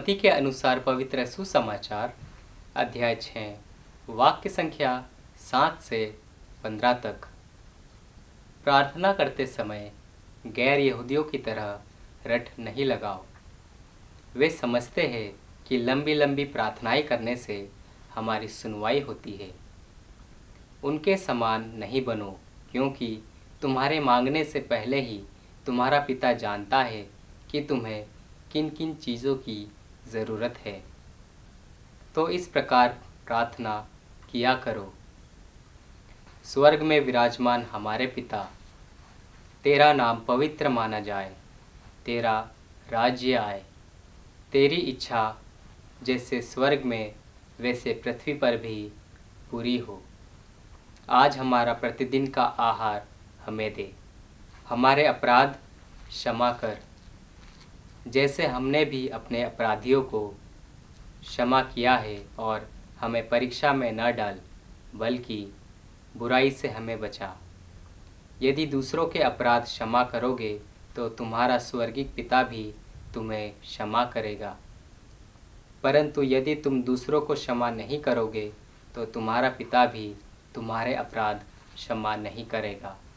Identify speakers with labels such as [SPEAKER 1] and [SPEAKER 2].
[SPEAKER 1] मत्ती के अनुसार पवित्र सुसमाचार अध्याय 6 वाक्य संख्या 7 से 15 तक। प्रार्थना करते समय गैर यहूदियों की तरह रट नहीं लगाओ। वे समझते हैं कि लंबी लंबी प्रार्थनाएं करने से हमारी सुनवाई होती है। उनके समान नहीं बनो, क्योंकि तुम्हारे मांगने से पहले ही तुम्हारा पिता जानता है कि तुम्हें किन किन चीज़ों की ज़रूरत है। तो इस प्रकार प्रार्थना किया करो। स्वर्ग में विराजमान हमारे पिता, तेरा नाम पवित्र माना जाए, तेरा राज्य आए, तेरी इच्छा जैसे स्वर्ग में वैसे पृथ्वी पर भी पूरी हो। आज हमारा प्रतिदिन का आहार हमें दे। हमारे अपराध क्षमा कर, जैसे हमने भी अपने अपराधियों को क्षमा किया है, और हमें परीक्षा में न डाल, बल्कि बुराई से हमें बचा। यदि दूसरों के अपराध क्षमा करोगे तो तुम्हारा स्वर्गीय पिता भी तुम्हें क्षमा करेगा। परंतु यदि तुम दूसरों को क्षमा नहीं करोगे तो तुम्हारा पिता भी तुम्हारे अपराध क्षमा नहीं करेगा।